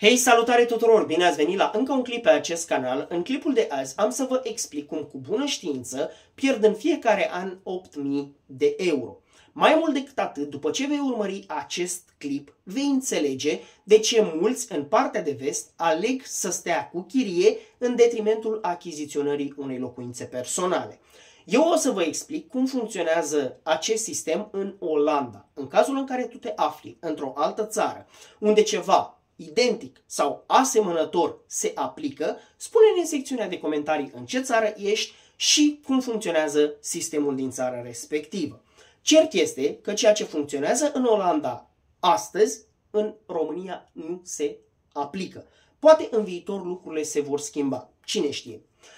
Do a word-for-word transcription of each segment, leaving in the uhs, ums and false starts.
Hei, salutare tuturor! Bine ați venit la încă un clip pe acest canal. În clipul de azi am să vă explic cum cu bună știință pierd în fiecare an opt mii de euro. Mai mult decât atât, după ce vei urmări acest clip, vei înțelege de ce mulți în partea de vest aleg să stea cu chirie în detrimentul achiziționării unei locuințe personale. Eu o să vă explic cum funcționează acest sistem în Olanda. În cazul în care tu te afli într-o altă țară unde ceva identic sau asemănător se aplică, spune-ne în secțiunea de comentarii în ce țară ești și cum funcționează sistemul din țara respectivă. Cert este că ceea ce funcționează în Olanda astăzi, în România nu se aplică. Poate în viitor lucrurile se vor schimba. Cine știe?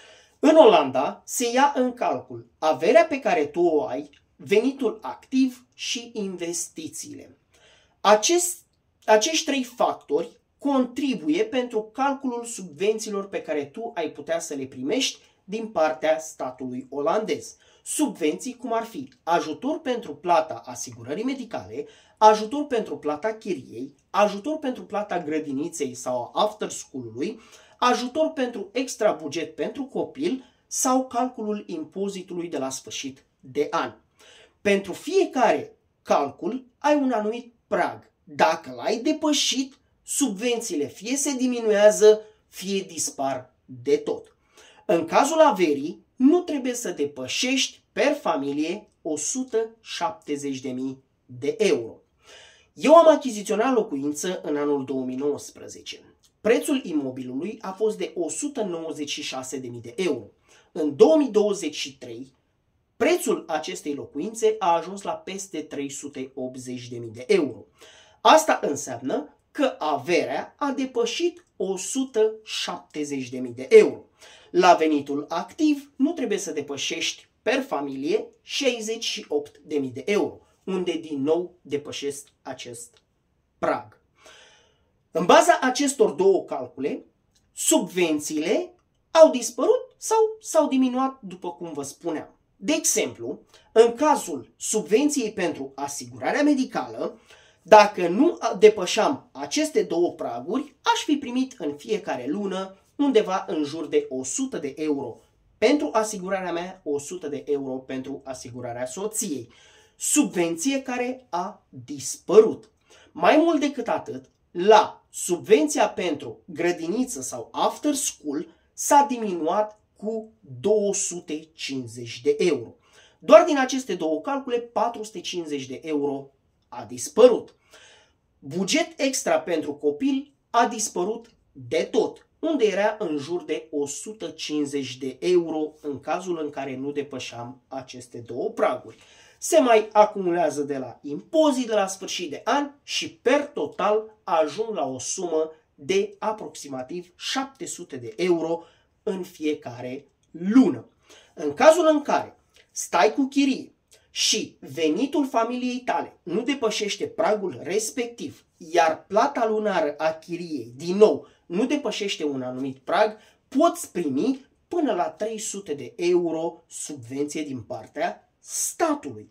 În Olanda se ia în calcul averea pe care tu o ai, venitul activ și investițiile. Acest, acești trei factori contribuie pentru calculul subvențiilor pe care tu ai putea să le primești din partea statului olandez. Subvenții cum ar fi ajutor pentru plata asigurării medicale, ajutor pentru plata chiriei, ajutor pentru plata grădiniței sau after school-ului, ajutor pentru extra buget pentru copil sau calculul impozitului de la sfârșit de an. Pentru fiecare calcul ai un anumit prag. Dacă l-ai depășit, subvențiile fie se diminuează, fie dispar de tot. În cazul averii, nu trebuie să depășești per familie o sută șaptezeci de mii de euro. Eu am achiziționat locuință în anul două mii nouăsprezece. Prețul imobilului a fost de o sută nouăzeci și șase de mii de euro. În două mii douăzeci și trei, prețul acestei locuințe a ajuns la peste trei sute optzeci de mii de euro. Asta înseamnă că averea a depășit o sută șaptezeci de mii de euro. La venitul activ nu trebuie să depășești per familie șaizeci și opt de mii de euro, unde din nou depășesc acest prag. În baza acestor două calcule, subvențiile au dispărut sau s-au diminuat, după cum vă spuneam. De exemplu, în cazul subvenției pentru asigurarea medicală, dacă nu depășeam aceste două praguri, aș fi primit în fiecare lună undeva în jur de o sută de euro pentru asigurarea mea, o sută de euro pentru asigurarea soției. Subvenție care a dispărut. Mai mult decât atât, la subvenția pentru grădiniță sau after school s-a diminuat cu două sute cincizeci de euro. Doar din aceste două calcule, patru sute cincizeci de euro a dispărut. Buget extra pentru copil a dispărut de tot, unde era în jur de o sută cincizeci de euro în cazul în care nu depășeam aceste două praguri. Se mai acumulează de la impozit de la sfârșit de an și per total ajung la o sumă de aproximativ șapte sute de euro în fiecare lună. În cazul în care stai cu chirie și venitul familiei tale nu depășește pragul respectiv, iar plata lunară a chiriei, din nou, nu depășește un anumit prag, poți primi până la trei sute de euro subvenție din partea statului.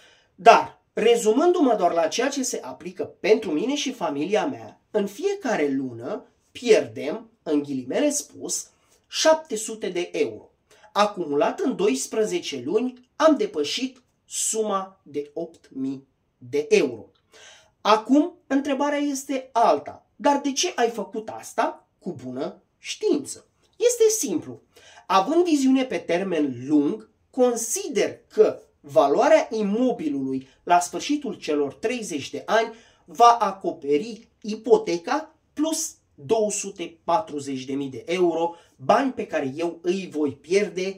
Dar, rezumându-mă doar la ceea ce se aplică pentru mine și familia mea, în fiecare lună pierdem, în ghilimele spus, șapte sute de euro. Acumulat în doisprezece luni, am depășit suma de opt mii de euro. Acum, întrebarea este alta. Dar de ce ai făcut asta cu bună știință? Este simplu. Având viziune pe termen lung, consider că valoarea imobilului la sfârșitul celor treizeci de ani va acoperi ipoteca plus două sute patruzeci de mii de euro, bani pe care eu îi voi pierde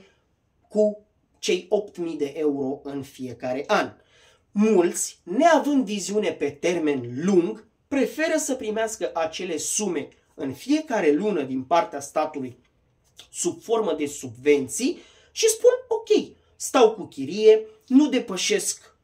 cu cei opt mii de euro în fiecare an. Mulți, neavând viziune pe termen lung, preferă să primească acele sume în fiecare lună din partea statului sub formă de subvenții și spun ok, stau cu chirie, nu depășesc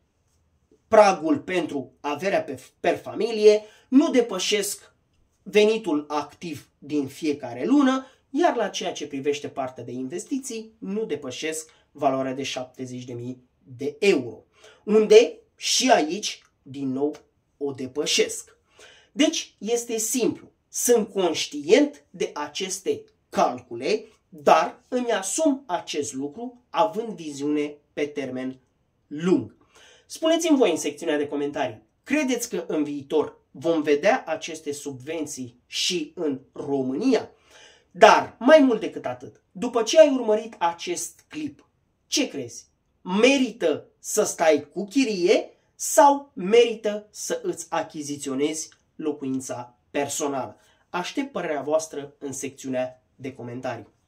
pragul pentru averea pe, per familie, nu depășesc venitul activ din fiecare lună, iar la ceea ce privește partea de investiții, nu depășesc valoarea de șaptezeci de mii de euro. Unde și aici, din nou, o depășesc. Deci, este simplu. Sunt conștient de aceste calcule, dar îmi asum acest lucru având viziune pe termen lung. Spuneți-mi voi în secțiunea de comentarii, credeți că în viitor vom vedea aceste subvenții și în România? Dar, mai mult decât atât, după ce ai urmărit acest clip, ce crezi? Merită să stai cu chirie sau merită să îți achiziționezi locuința personală? Aștept părerea voastră în secțiunea de comentarii.